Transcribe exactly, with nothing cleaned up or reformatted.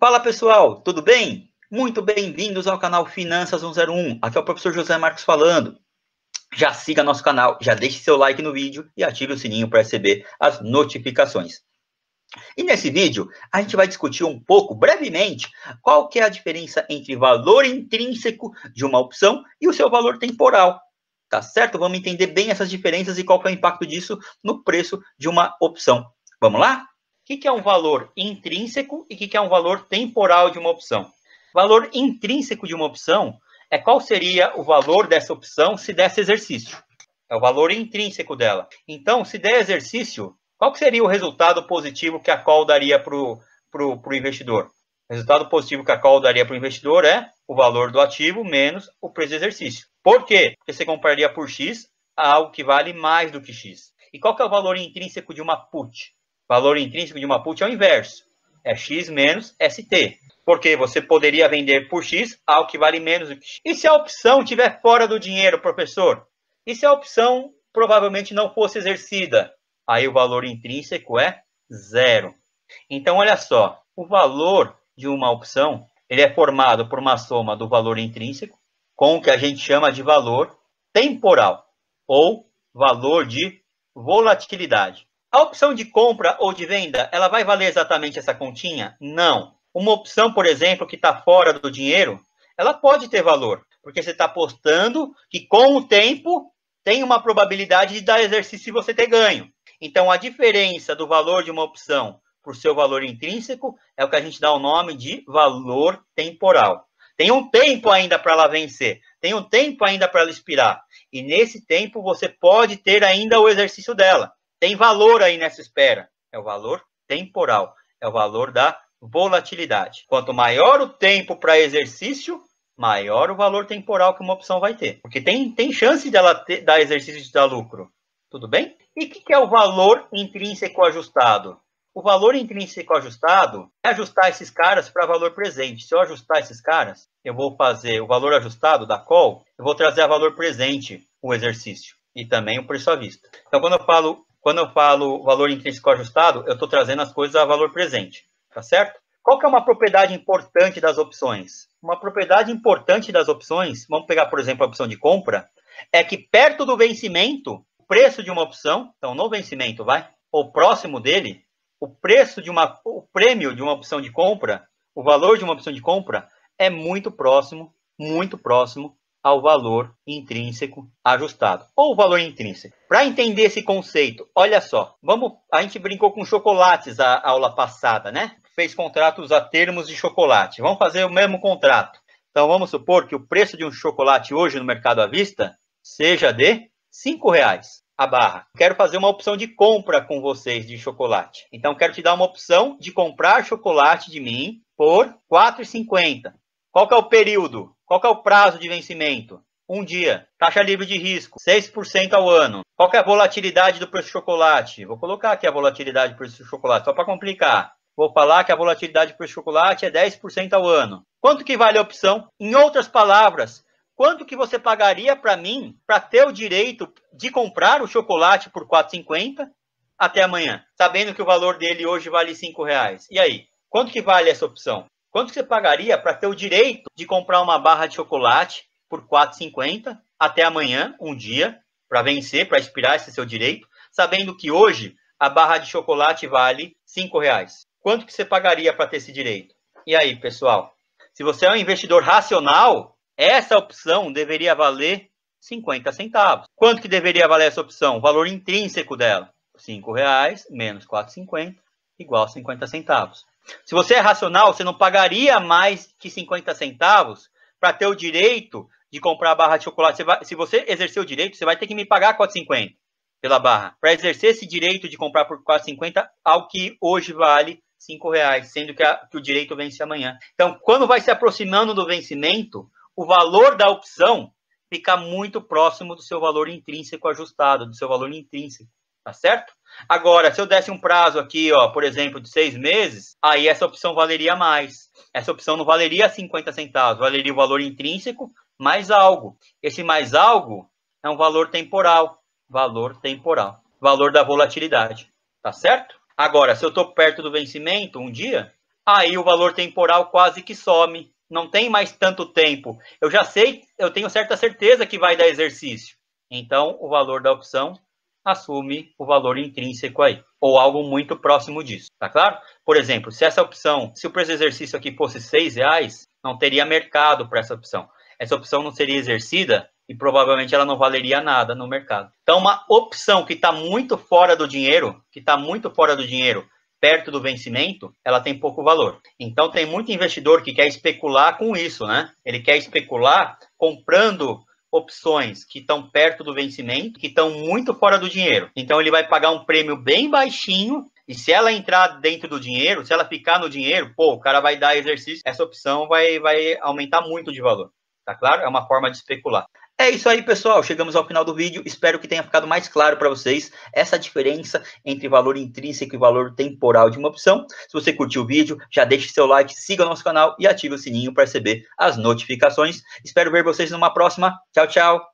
Fala pessoal, tudo bem? Muito bem-vindos ao canal Finanças cento e um. Aqui é o professor José Marcos falando. Já siga nosso canal, já deixe seu like no vídeo e ative o sininho para receber as notificações. E nesse vídeo, a gente vai discutir um pouco, brevemente, qual que é a diferença entre valor intrínseco de uma opção e o seu valor temporal. Tá certo? Vamos entender bem essas diferenças e qual que é o impacto disso no preço de uma opção. Vamos lá? O que é um valor intrínseco e o que é um valor temporal de uma opção? Valor intrínseco de uma opção é qual seria o valor dessa opção se desse exercício. É o valor intrínseco dela. Então, se der exercício, qual seria o resultado positivo que a call daria para o investidor? O resultado positivo que a call daria para o investidor é o valor do ativo menos o preço de exercício. Por quê? Porque você compraria por X algo que vale mais do que X. E qual que é o valor intrínseco de uma put? O valor intrínseco de uma put é o inverso. É X menos S T. Porque você poderia vender por X algo que vale menos do que X. E se a opção estiver fora do dinheiro, professor? E se a opção provavelmente não fosse exercida? Aí o valor intrínseco é zero. Então, olha só. O valor de uma opção, ele é formado por uma soma do valor intrínseco com o que a gente chama de valor temporal. Ou valor de volatilidade. A opção de compra ou de venda, ela vai valer exatamente essa continha? Não. Uma opção, por exemplo, que está fora do dinheiro, ela pode ter valor, porque você está apostando que com o tempo tem uma probabilidade de dar exercício e você ter ganho. Então, a diferença do valor de uma opção por seu valor intrínseco é o que a gente dá o nome de valor temporal. Tem um tempo ainda para ela vencer, tem um tempo ainda para ela expirar. E nesse tempo você pode ter ainda o exercício dela. Tem valor aí nessa espera. É o valor temporal. É o valor da volatilidade. Quanto maior o tempo para exercício, maior o valor temporal que uma opção vai ter. Porque tem, tem chance dela ter, dar exercício de dar lucro. Tudo bem? E o que, que é o valor intrínseco ajustado? O valor intrínseco ajustado é ajustar esses caras para valor presente. Se eu ajustar esses caras, eu vou fazer o valor ajustado da call, eu vou trazer a valor presente o exercício. E também o preço à vista. Então, quando eu falo... Quando eu falo valor intrínseco ajustado, eu estou trazendo as coisas a valor presente, tá certo? Qual que é uma propriedade importante das opções? Uma propriedade importante das opções, vamos pegar, por exemplo, a opção de compra, é que perto do vencimento, o preço de uma opção, então no vencimento, vai, ou próximo dele, o preço de uma, o prêmio de uma opção de compra, o valor de uma opção de compra é muito próximo, muito próximo ao valor intrínseco ajustado, ou valor intrínseco. Para entender esse conceito, olha só, vamos, a gente brincou com chocolates a, a aula passada, né? Fez contratos a termos de chocolate. Vamos fazer o mesmo contrato. Então, vamos supor que o preço de um chocolate hoje no mercado à vista seja de cinco reais a barra. Quero fazer uma opção de compra com vocês de chocolate. Então, quero te dar uma opção de comprar chocolate de mim por quatro reais e cinquenta centavos. Qual que é o período? Qual que é o prazo de vencimento? Um dia. Taxa livre de risco, seis por cento ao ano. Qual que é a volatilidade do preço do chocolate? Vou colocar aqui a volatilidade do preço do chocolate, só para complicar. Vou falar que a volatilidade do preço do chocolate é dez por cento ao ano. Quanto que vale a opção? Em outras palavras, quanto que você pagaria para mim para ter o direito de comprar o chocolate por quatro reais e cinquenta centavos até amanhã, sabendo que o valor dele hoje vale cinco reais? E aí? Quanto que vale essa opção? Quanto que você pagaria para ter o direito de comprar uma barra de chocolate por quatro reais e cinquenta centavos até amanhã, um dia, para vencer, para expirar esse seu direito, sabendo que hoje a barra de chocolate vale cinco reais? Quanto que você pagaria para ter esse direito? E aí, pessoal? Se você é um investidor racional, essa opção deveria valer cinquenta centavos. Quanto que deveria valer essa opção? O valor intrínseco dela. cinco reais menos quatro reais e cinquenta centavos igual a cinquenta centavos. Se você é racional, você não pagaria mais que cinquenta centavos para ter o direito de comprar a barra de chocolate. Você vai, se você exercer o direito, você vai ter que me pagar quatro reais e cinquenta centavos pela barra. Para exercer esse direito de comprar por quatro reais e cinquenta centavos, ao que hoje vale cinco reais, sendo que, a, que o direito vence amanhã. Então, quando vai se aproximando do vencimento, o valor da opção fica muito próximo do seu valor intrínseco ajustado, do seu valor intrínseco. Tá certo? Agora, se eu desse um prazo aqui, ó, por exemplo, de seis meses, aí essa opção valeria mais. Essa opção não valeria cinquenta centavos, valeria o valor intrínseco mais algo. Esse mais algo é um valor temporal. Valor temporal. Valor da volatilidade. Tá certo? Agora, se eu estou perto do vencimento, um dia, aí o valor temporal quase que some. Não tem mais tanto tempo. Eu já sei, eu tenho certa certeza que vai dar exercício. Então, o valor da opção assume o valor intrínseco aí, ou algo muito próximo disso, tá claro? Por exemplo, se essa opção, se o preço do exercício aqui fosse seis reais, não teria mercado para essa opção. Essa opção não seria exercida e provavelmente ela não valeria nada no mercado. Então, uma opção que está muito fora do dinheiro, que está muito fora do dinheiro, perto do vencimento, ela tem pouco valor. Então, tem muito investidor que quer especular com isso, né? Ele quer especular comprando opções que estão perto do vencimento, que estão muito fora do dinheiro. Então, ele vai pagar um prêmio bem baixinho, e se ela entrar dentro do dinheiro, se ela ficar no dinheiro, pô, o cara vai dar exercício, essa opção vai, vai aumentar muito de valor. Tá claro? É uma forma de especular. É isso aí, pessoal. Chegamos ao final do vídeo. Espero que tenha ficado mais claro para vocês essa diferença entre valor intrínseco e valor temporal de uma opção. Se você curtiu o vídeo, já deixe seu like, siga o nosso canal e ative o sininho para receber as notificações. Espero ver vocês numa próxima. Tchau, tchau.